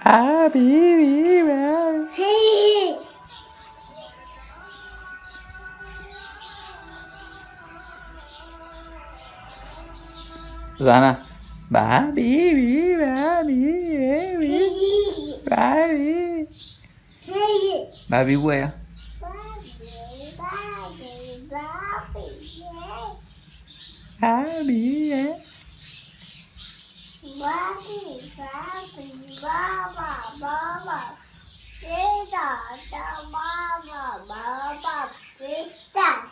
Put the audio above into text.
Habibi, Zana. Babi, babi, babi. Babi where? Babi, yeah. Babi, baba, baba. Kita, mama, baba, kita.